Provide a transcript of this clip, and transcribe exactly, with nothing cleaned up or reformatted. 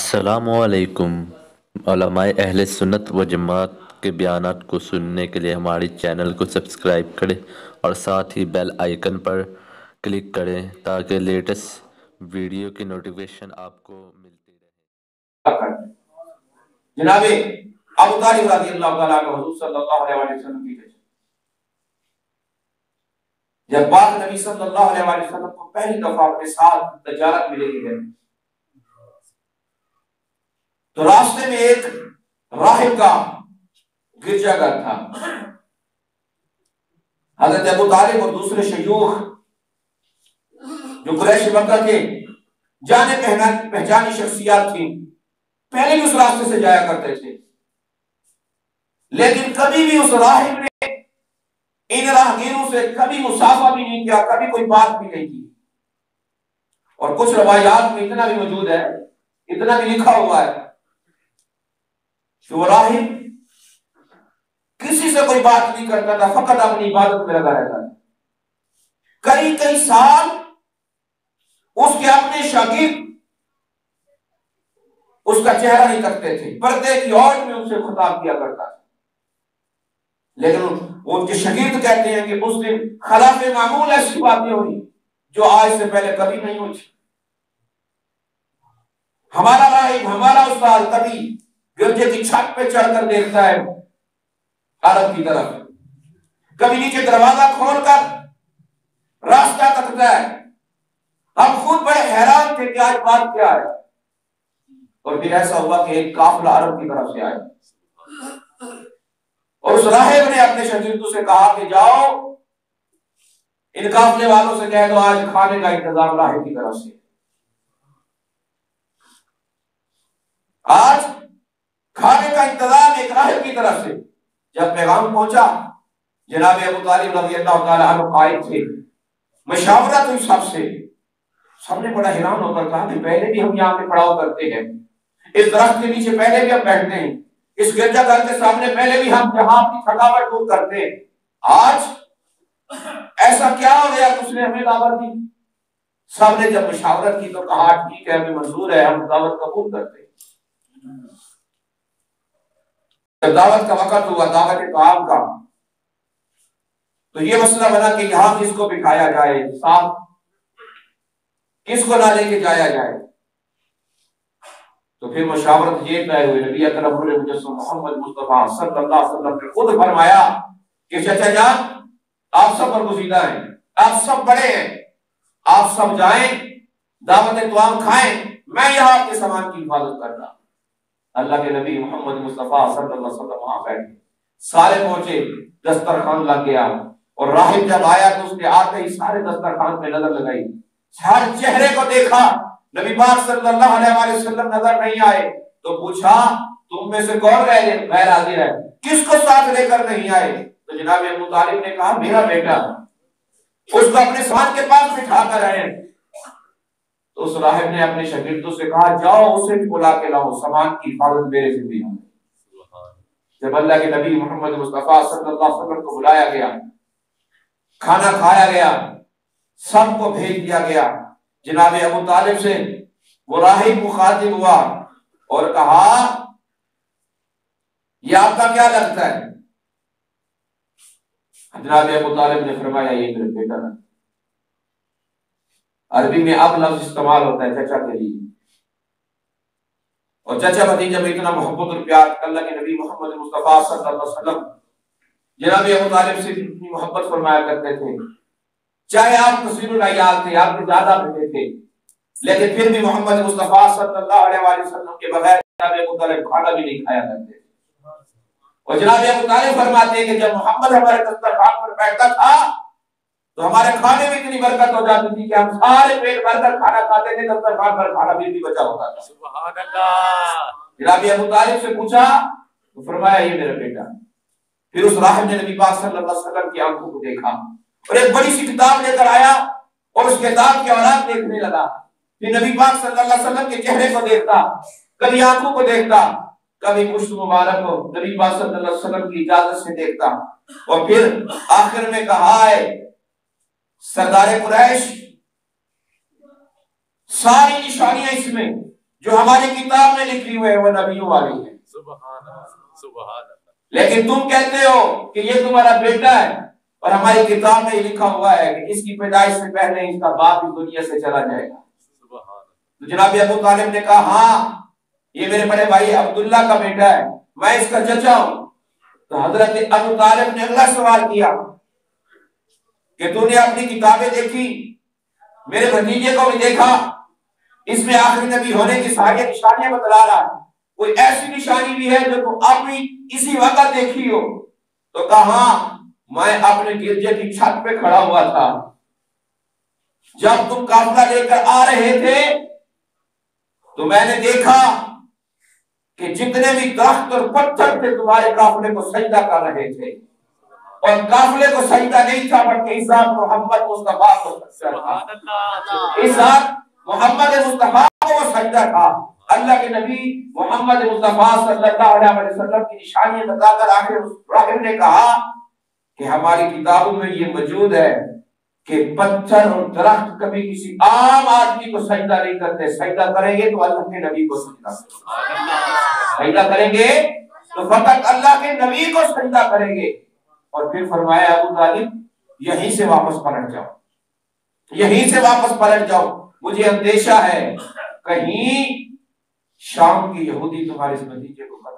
السلام علیکم۔ علماء اہل سنت و جماعت کے بیانات کو سننے کے لیے ہماری چینل کو سبسکرائب کریں اور ساتھ ہی بیل آئیکن پر کلک کریں تاکہ لیٹسٹ ویڈیو کی نوٹیفیکیشن آپ کو ملتی رہے۔ جناب ابو طالب رضی اللہ تعالیٰ عنہ حضور صلی اللہ علیہ وسلم کی تشریف جب پاک نبی صلی اللہ علیہ وسلم کو پہلی دفعہ اپنے ساتھ تجارت میں لے کے گئے تو راستے میں ایک راہب کا گرجا گھر تھا۔ حضرت ابو طالب اور دوسرے شیوخ جو قریش مکہ کے جانے پہچانی شخصیات تھیں پہلے بھی اس راستے سے جایا کرتے تھے، لیکن کبھی بھی اس راہب نے ان راہگیروں سے کبھی مصافحہ بھی نہیں کیا، کبھی کوئی بات بھی نہیں کی۔ اور کچھ روایات میں اتنا بھی موجود ہے، اتنا بھی لکھا ہوا ہے کہ وہ راہب کسی سے کوئی بات نہیں کرتا تھا، فقط اپنی عبادت میں لگا رہتا تھا۔ کئی کئی سال اس کے اپنے شاگرد اس کا چہرہ نہیں تکتے تھے، پردے کی اوٹ میں ان سے خطاب کیا کرتا تھا، لیکن ان کے شاگرد کہتے ہیں کہ اس دن خلاف معمول ایسی باتیں ہوئی جو آج سے پہلے کبھی نہیں ہوئی۔ ہمارا راہب، ہمارا استاد کبھی گرجے کی چھت پہ چڑھ کر دیکھتا ہے عرب کی طرف، کبھی نیچے دروازہ کھول کر راستہ تکتا ہے۔ ہم خود بڑے حیران تھے کہ آج بات کیا ہے، اور پھر ایسا ہوا کہ ایک قافلہ عرب کی طرف سے آیا اور اس راہب نے اپنے شاگردوں سے کہا کہ جاؤ ان قافلے والوں سے کہہ دو آج کھانے کا انتظام راہب کی طرف سے، آج کھانے کا انتظام ایک راہب کی طرف سے۔ جب پیغام پہنچا، جناب ابو طالب رضی اللہ تعالیٰ عنہ قائد تھے، مشاورت ہوئی سب سے، سب نے بڑا حیران ہو کر کہا کہ پہلے بھی ہم یہاں پہ پڑاؤ کرتے ہیں، اس درخت کے نیچے پہلے بھی ہم بیٹھتے ہیں، اس گرجا گھر کے سامنے پہلے بھی ہم جہاں کی تھکاوٹ دور کرتے ہیں، آج ایسا کیا ہو گیا کہ اس نے ہمیں دعوت دی؟ سب نے جب مشاورت کی تو کہا ٹھیک ہے، ہمیں منظور ہے، ہم دعوت قبول کرتے ہیں۔ جب دعوت کا وقت ہوا، دعوت طعام کا، تو یہ مسئلہ بنا کہ یہاں کس کو بٹھایا جائے، ساتھ کس کو نہ لے کے جایا جائے۔ تو پھر مشاورت یہ طے ہوئی، نبی اکرم مجسم محمد مصطفیٰ صلی اللہ علیہ وسلم نے خود فرمایا کہ چچا جان آپ سب برگزیدہ ہیں، آپ سب بڑے ہیں، آپ سب جائیں دعوت طعام کھائیں، میں یہاں آپ کے سامان کی حفاظت کرتا۔ اللہ کے نبی محمد مصطفیٰ صلی اللہ علیہ وسلم وہاں بیٹھے، سارے پہنچے، دسترخوان لگ گیا، اور راہب جب آیا تو اس نے آتے ہی سارے دسترخوان پہ نظر لگائی، ہر چہرے کو دیکھا، نبی پاک صلی اللہ علیہ وسلم نظر نہیں آئے تو پوچھا تم میں سے کون غیر حاضر ہے، کس کو ساتھ لے کر نہیں آئے؟ تو جناب ابو طالب نے کہا میرا بیٹا، اس کو اپنے ساتھ کے پاس بٹھا کر آئے۔ تو اس راہب نے اپنے شاگردوں سے کہا جاؤ اسے بھی بلا کے لاؤ، سامان کی حفاظت میرے ذمہ ہے۔ جب اللہ کے نبی محمد مصطفیٰ صلی اللہ علیہ وسلم کو بلایا گیا، کھانا کھایا گیا، سب کو بھیج دیا گیا، جناب ابو طالب سے وہ راہب مخاطب ہوا اور کہا یہ آپ کا کیا لگتا ہے؟ جناب ابو طالب نے فرمایا یہ میرا بیٹا ہے۔ عربی میں اب لفظ استعمال ہوتا ہے چچا کے لیے، اور چچا بھتیجا میں اتنا محبت اور پیار، اللہ کے نبی محمد مصطفیٰ صلی اللہ علیہ وسلم جناب ابو طالب سے اتنی محبت فرمایا کرتے تھے، چاہے آپ کثیر العیال تھے، آپ کے زیادہ بیٹے تھے، لیکن پھر بھی محمد مصطفیٰ صلی اللہ علیہ وسلم کے بغیر جناب ابو طالب کھانا بھی نہیں کھایا کرتے تھے۔ اور جناب ابو طالب فرماتے ہیں کہ جب محمد ہمارے دسترخوان پر بیٹھتا تھا تو ہمارے کھانے میں اتنی برکت ہو جاتی تھی کہ ہم سارے پیٹ بھر کر کھانا کھاتے تھے، دسترخوان پر کھانا بھی بھی بچا ہوتا تھا۔ سبحان اللہ۔ جناب ابو طالب سے پوچھا تو فرمایا یہ میرا بیٹا۔ پھر اس راہب نے نبی پاک صلی اللہ علیہ وسلم کی آنکھوں کو دیکھا اور ایک بڑی سی کتاب لے کر آیا اور اس کتاب کے اوراق دیکھنے لگا، پھر نبی پاک صلی اللہ علیہ وسلم کے چہرے کو دیکھتا، کبھی آنکھوں کو دیکھتا، کبھی پشت مبارک کو نبی پاک صلی اللہ علیہ وسلم کی اجازت سے دیکھتا، اور پھر آخر میں کہا ہے سردار قریش ساری نشانیاں اس میں، جو ہماری کتاب میں لکھی ہوئے وہ نبیوں والی ہے. سبحان اللہ سبحان اللہ. لیکن تم کہتے ہو کہ یہ تمہارا بیٹا ہے اور ہماری کتاب میں یہ لکھا ہوا ہے کہ اس کی پیدائش سے پہلے اس کا باپ بھی دنیا سے چلا جائے گا. تو جناب ابو طالب نے کہا ہاں یہ میرے بڑے بھائی عبداللہ کا بیٹا ہے, میں اس کا چچا ہوں. تو حضرت ابو طالب نے اگلا سوال کیا کہ تو نے اپنی کتابیں دیکھی, میرے بھتیجے کو بھی دیکھا, اس میں آخری نبی ہونے کی ساری نشانیاں بتلا رہا ہے, کوئی ایسی نشانی بھی ہے جو تم اب بھی اسی وقت دیکھی ہو؟ تو کہا ہاں میں اپنے گرجے کی چھت پہ کھڑا ہوا تھا, جب تم قافلہ لے کر آ رہے تھے تو میں نے دیکھا کہ جتنے بھی درخت اور پتھر تھے تمہارے قافلے کو سجدہ کر رہے تھے, اور قافلے کو سجدہ نہیں تھا بلکہ اس ذات محمد مصطفیٰ کو سجدہ تھا. اس ذات محمد مصطفیٰ کو سجدہ تھا. اللہ کے نبی محمد مصطفیٰ صلی اللہ علیہ وسلم کی نشانیاں بتا کر آخر راہب نے کہا کہ ہماری کتابوں میں یہ موجود ہے کہ پتھر اور درخت کبھی کسی عام آدمی کو سجدہ نہیں کرتے, سجدہ کریں گے تو اللہ کے نبی کو سجدہ کریں گے, سجدہ کریں گے تو فقط اللہ کے نبی کو سجدہ کریں گے. اور پھر فرمایا ابو طالب یہیں سے واپس پلٹ جاؤ, یہیں سے واپس پلٹ جاؤ, مجھے اندیشہ ہے کہیں شام کی یہودی تمہارے اس بھتیجے کو قتل